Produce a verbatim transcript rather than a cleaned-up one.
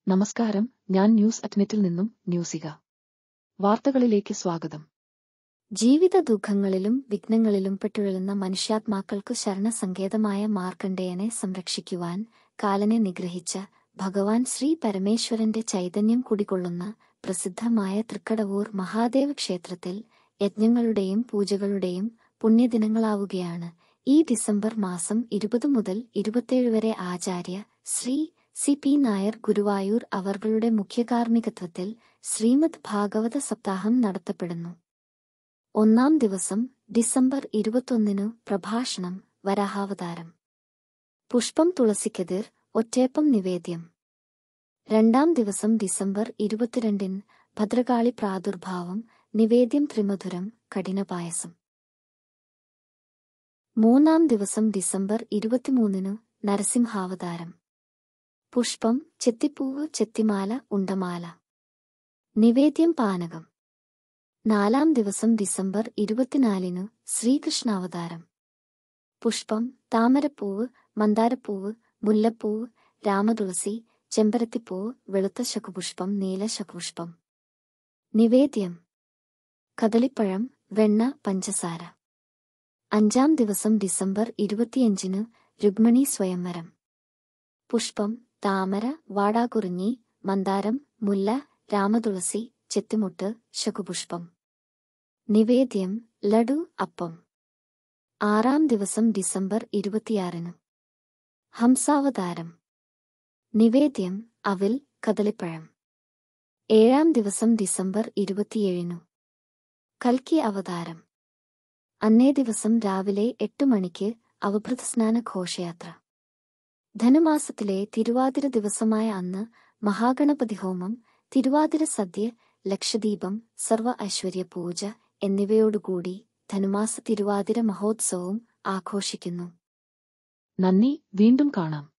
നമസ്കാരം, ഞാൻ ന്യൂസ് അറ്റ്നെറ്റിൽ നിന്നും ന്യൂസിക. വാർത്തകളിലേക്ക് സ്വാഗതം. ജീവിത ദുഃഖങ്ങളിലും വിഘ്നങ്ങളിലും പെട്ടുഴലുന്ന മനുഷ്യാത്മാക്കൾക്കു ശരണസങ്കേതമായ മാർക്കണ്ഡേയനെ സംരക്ഷിക്കുവാൻ കാലനെ നിഗ്രഹിച്ച ഭഗവാൻ ശ്രീ പരമേശ്വരന്റെ ചൈതന്യം കുടികൊള്ളുന്ന പ്രസിദ്ധമായ തൃക്കടവൂർ മഹാദേവ ക്ഷേത്രത്തിൽ യജ്ഞങ്ങളുടെയും പൂജകളുടെയും പുണ്യദിനങ്ങളാവുകയാണ്. ഈ ഡിസംബർ മാസം ഇരുപത് മുതൽ ഇരുപത്തിയേഴ് വരെ ആചാര്യ ശ്രീ സി പി നായർ ഗുരുവായൂർ അവർകളുടെ മുഖ്യകാർമ്മികത്വത്തിൽ ശ്രീമദ് ഭാഗവത സപ്താഹം നടത്തപ്പെടുന്നു. ഒന്നാം ദിവസം ഡിസംബർ ഇരുപത്തൊന്നിനു പ്രഭാഷണം, വരാഹാവതാരം, പുഷ്പം തുളസിക്കതിർ, ഒറ്റേപ്പം നിവേദ്യം. രണ്ടാം ദിവസം ഡിസംബർ ഇരുപത്തിരണ്ടിന് ഭദ്രകാളി പ്രാദുർഭാവം, നിവേദ്യം ത്രിമധുരം, കഠിനപായസം. മൂന്നാം ദിവസം ഡിസംബർ ഇരുപത്തിമൂന്നിനു നരസിംഹാവതാരം, പുഷ്പം, ചെത്തിപ്പൂവ്, ചെത്തിമാല, ഉണ്ടമാല, നിവേദ്യം പാനകം. നാലാം ദിവസം ഡിസംബർ ഇരുപത്തിനാലിനു ശ്രീകൃഷ്ണാവതാരം, പുഷ്പം, താമരപ്പൂവ്, മന്ദാരപ്പൂവ്, മുല്ലപ്പൂവ്, രാമതുളസി, ചെമ്പരത്തിപ്പൂവ്, വെളുത്ത ശംഖുപുഷ്പം, നീല ശംഖുപുഷ്പം. നിവേദ്യം കദളിപ്പഴം, വെണ്ണ, പഞ്ചസാര. അഞ്ചാം ദിവസം ഡിസംബർ ഇരുപത്തിയഞ്ചിനു രുക്മിണി സ്വയംവരം, പുഷ്പം, താമര, വാടാകുറിഞ്ഞി, മന്ദാരം, മുല്ല, രാമതുളസി, ചെത്തിമുട്ട്, ശംഖുപുഷ്പം. നിവേദ്യം ലഡു, അപ്പം. ആറാം ദിവസം ഡിസംബർ ഇരുപത്തിയാറിനു ഹംസാവതാരം, നിവേദ്യം അവിൽ, കദളിപ്പഴം. ഏഴാം ദിവസം ഡിസംബർ ഇരുപത്തിയേഴിനു കൽക്കി അവതാരം. അന്നേ ദിവസം രാവിലെ എട്ടു മണിക്ക് അവഭൃതസ്നാന ഘോഷയാത്ര. ധനുമാസത്തിലെ തിരുവാതിര ദിവസമായ അന്ന് മഹാഗണപതി ഹോമം, തിരുവാതിര സദ്യ, ലക്ഷദീപം, സർവ ഐശ്വര്യ പൂജ എന്നിവയോടുകൂടി ധനുമാസ തിരുവാതിര മഹോത്സവവും ആഘോഷിക്കുന്നു. നന്ദി, വീണ്ടും കാണാം.